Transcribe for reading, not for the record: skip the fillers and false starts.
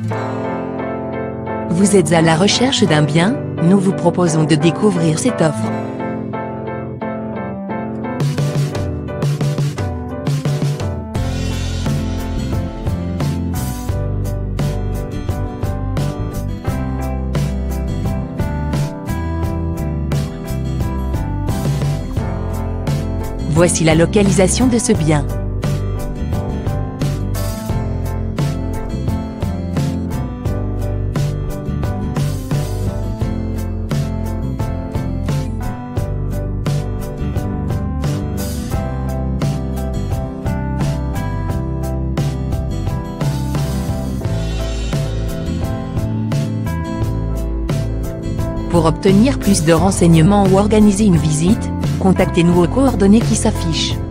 Vous êtes à la recherche d'un bien? Nous vous proposons de découvrir cette offre. Voici la localisation de ce bien. Pour obtenir plus de renseignements ou organiser une visite, contactez-nous aux coordonnées qui s'affichent.